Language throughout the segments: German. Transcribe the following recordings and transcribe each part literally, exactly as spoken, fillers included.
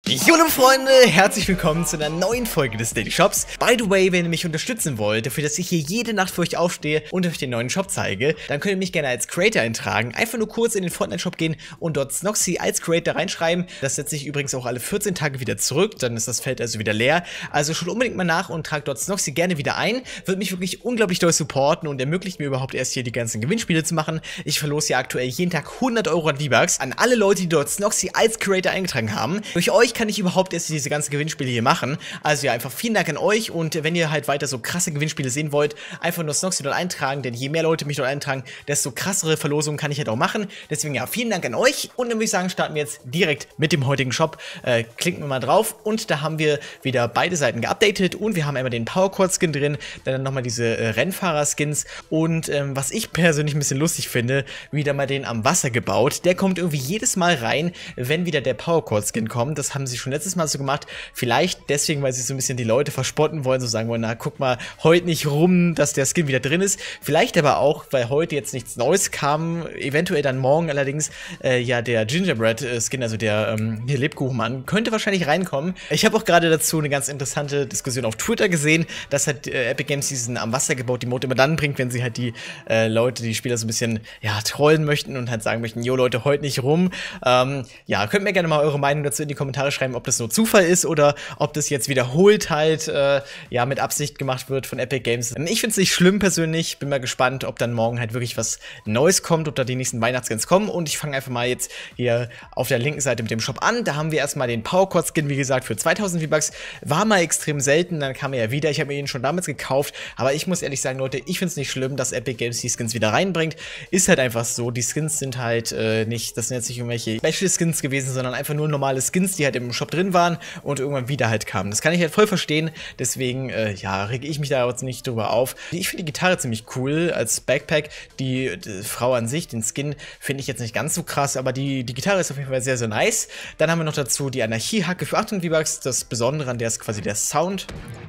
Jo liebe Freunde, herzlich willkommen zu einer neuen Folge des Daily Shops. By the way, wenn ihr mich unterstützen wollt, dafür, dass ich hier jede Nacht für euch aufstehe und euch den neuen Shop zeige, dann könnt ihr mich gerne als Creator eintragen. Einfach nur kurz in den Fortnite-Shop gehen und dort Snoxy als Creator reinschreiben. Das setzt sich übrigens auch alle vierzehn Tage wieder zurück, dann ist das Feld also wieder leer. Also schaut unbedingt mal nach und tragt dort Snoxy gerne wieder ein. Wird mich wirklich unglaublich doll supporten und ermöglicht mir überhaupt erst hier die ganzen Gewinnspiele zu machen. Ich verlose ja aktuell jeden Tag hundert Euro an V-Bucks an alle Leute, die dort Snoxy als Creator eingetragen haben. Durch euch kann ich überhaupt erst diese ganzen Gewinnspiele hier machen. Also ja, einfach vielen Dank an euch und wenn ihr halt weiter so krasse Gewinnspiele sehen wollt, einfach nur Snoxy dort eintragen, denn je mehr Leute mich dort eintragen, desto krassere Verlosungen kann ich halt auch machen. Deswegen ja, vielen Dank an euch und dann würde ich sagen, starten wir jetzt direkt mit dem heutigen Shop. Äh, klicken wir mal drauf und da haben wir wieder beide Seiten geupdatet und wir haben einmal den Power Quad Skin drin, dann nochmal diese äh, Rennfahrer-Skins und ähm, was ich persönlich ein bisschen lustig finde, wieder mal den am Wasser gebaut. Der kommt irgendwie jedes Mal rein, wenn wieder der Power Quad Skin kommt. Das haben sie schon letztes Mal so gemacht. Vielleicht deswegen, weil sie so ein bisschen die Leute verspotten wollen, so sagen wollen, na guck mal, heute nicht rum, dass der Skin wieder drin ist. Vielleicht aber auch, weil heute jetzt nichts Neues kam, eventuell dann morgen allerdings äh, ja der Gingerbread Skin, also der ähm, hier Lebkuchenmann, könnte wahrscheinlich reinkommen. Ich habe auch gerade dazu eine ganz interessante Diskussion auf Twitter gesehen, dass halt äh, Epic Games diesen am Wasser gebaut die Mode immer dann bringt, wenn sie halt die äh, Leute, die Spieler so ein bisschen ja trollen möchten und halt sagen möchten, jo Leute, heute nicht rum. Ähm, ja, könnt mir gerne mal eure Meinung dazu in die Kommentare schreiben, ob das nur Zufall ist oder ob das jetzt wiederholt halt äh, ja mit Absicht gemacht wird von Epic Games. Ich finde es nicht schlimm persönlich, bin mal gespannt, ob dann morgen halt wirklich was Neues kommt, ob da die nächsten Weihnachtsskins kommen und ich fange einfach mal jetzt hier auf der linken Seite mit dem Shop an. Da haben wir erstmal den Power Quad Skin, wie gesagt, für zweitausend V-Bucks. War mal extrem selten, dann kam er ja wieder. Ich habe mir ihn schon damals gekauft, aber ich muss ehrlich sagen, Leute, ich finde es nicht schlimm, dass Epic Games die Skins wieder reinbringt. Ist halt einfach so, die Skins sind halt äh, nicht, das sind jetzt nicht irgendwelche Special Skins gewesen, sondern einfach nur normale Skins, die halt im Shop drin waren und irgendwann wieder halt kamen. Das kann ich halt voll verstehen, deswegen, äh, ja, rege ich mich da jetzt nicht drüber auf. Ich finde die Gitarre ziemlich cool als Backpack. Die, die Frau an sich, den Skin, finde ich jetzt nicht ganz so krass, aber die, die Gitarre ist auf jeden Fall sehr, sehr nice. Dann haben wir noch dazu die Anarchie-Hacke für achthundert V-Bucks. Das Besondere an der ist quasi der Sound.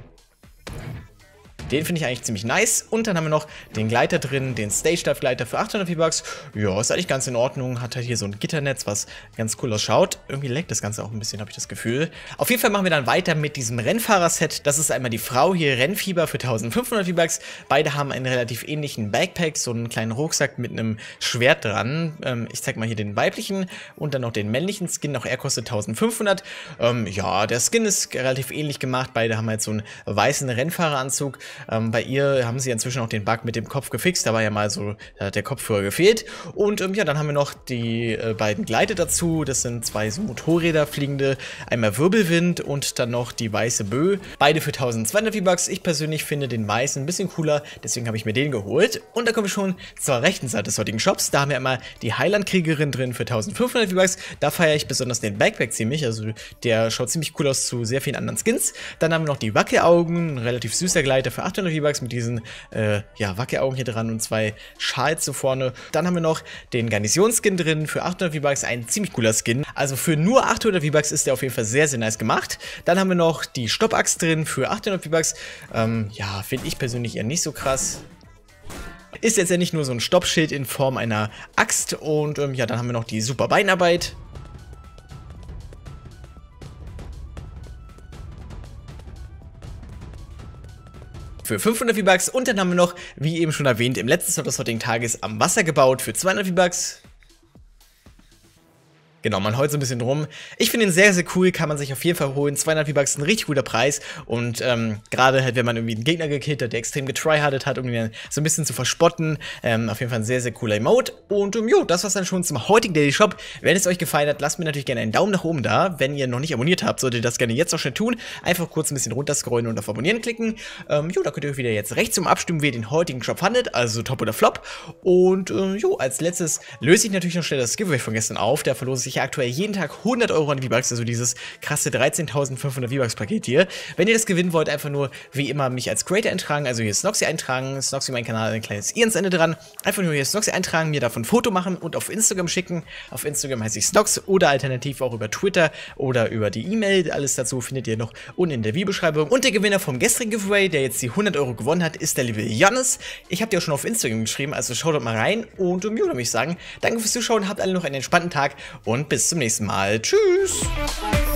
Den finde ich eigentlich ziemlich nice. Und dann haben wir noch den Gleiter drin, den Stage-Dive-Gleiter für achthundert V-Bucks. Ja, ist eigentlich ganz in Ordnung. Hat halt hier so ein Gitternetz, was ganz cool ausschaut. Irgendwie leckt das Ganze auch ein bisschen, habe ich das Gefühl. Auf jeden Fall machen wir dann weiter mit diesem Rennfahrer-Set. Das ist einmal die Frau hier, Rennfieber für eintausendfünfhundert V-Bucks. Beide haben einen relativ ähnlichen Backpack, so einen kleinen Rucksack mit einem Schwert dran. Ähm, ich zeige mal hier den weiblichen und dann noch den männlichen Skin. Auch er kostet eintausendfünfhundert. Ähm, ja, der Skin ist relativ ähnlich gemacht. Beide haben halt so einen weißen Rennfahreranzug. Ähm, bei ihr haben sie inzwischen auch den Bug mit dem Kopf gefixt, da war ja mal so, da hat der Kopf früher gefehlt. Und ähm, ja, dann haben wir noch die äh, beiden Gleiter dazu, das sind zwei so Motorräder fliegende, einmal Wirbelwind und dann noch die weiße Bö. Beide für eintausendzweihundert V-Bucks. Ich persönlich finde den weißen ein bisschen cooler, deswegen habe ich mir den geholt. Und da kommen wir schon zur rechten Seite des heutigen Shops, da haben wir einmal die Highland-Kriegerin drin für eintausendfünfhundert V-Bucks. Da feiere ich besonders den Backpack ziemlich, also der schaut ziemlich cool aus zu sehr vielen anderen Skins. Dann haben wir noch die Wackelaugen, ein relativ süßer Gleiter für achthundert V-Bucks mit diesen äh, ja, Wackelaugen hier dran und zwei Schals so vorne. Dann haben wir noch den Garnison-Skin drin für achthundert V-Bucks, ein ziemlich cooler Skin. Also für nur achthundert V-Bucks ist der auf jeden Fall sehr, sehr nice gemacht. Dann haben wir noch die Stoppaxt drin für achthundert V-Bucks. Ähm, ja, finde ich persönlich eher nicht so krass. Ist jetzt ja nicht nur so ein Stoppschild in Form einer Axt und ähm, ja, dann haben wir noch die super Beinarbeit. Für fünfhundert V-Bucks und dann haben wir noch, wie eben schon erwähnt, im letzten Slot des heutigen Tages am Wasser gebaut für zweihundert V-Bucks. Genau, man heult so ein bisschen drum. Ich finde ihn sehr, sehr cool, kann man sich auf jeden Fall holen. zweihundert V-Bucks ist ein richtig guter Preis und ähm, gerade halt, wenn man irgendwie einen Gegner gekillt hat, der extrem getryhardet hat, um ihn so ein bisschen zu verspotten. Ähm, auf jeden Fall ein sehr, sehr cooler Emote. Und ähm, jo, das war's dann schon zum heutigen Daily Shop. Wenn es euch gefallen hat, lasst mir natürlich gerne einen Daumen nach oben da. Wenn ihr noch nicht abonniert habt, solltet ihr das gerne jetzt auch schnell tun. Einfach kurz ein bisschen runterscrollen und auf Abonnieren klicken. Ähm, jo, da könnt ihr euch wieder jetzt rechts zum Abstimmen, wie ihr den heutigen Shop fandet, also Top oder Flop. Und ähm, jo, als letztes löse ich natürlich noch schnell das Giveaway von gestern auf. Da verlose ich ja aktuell jeden Tag hundert Euro an V-Bucks, also dieses krasse dreizehntausendfünfhundert V-Bucks Paket hier. Wenn ihr das gewinnen wollt, einfach nur wie immer mich als Creator eintragen, also hier Snoxy eintragen, Snoxy mein Kanal, ein kleines I ans Ende dran. Einfach nur hier Snoxy eintragen, mir davon ein Foto machen und auf Instagram schicken. Auf Instagram heiße ich Snox oder alternativ auch über Twitter oder über die E-Mail. Alles dazu findet ihr noch unten in der Videobeschreibung. Und der Gewinner vom gestrigen Giveaway, der jetzt die hundert Euro gewonnen hat, ist der liebe Jannis. Ich habe dir auch schon auf Instagram geschrieben, also schaut dort mal rein. Und um, ja, dann würde ich sagen, danke fürs Zuschauen, habt alle noch einen entspannten Tag und bis zum nächsten Mal. Tschüss!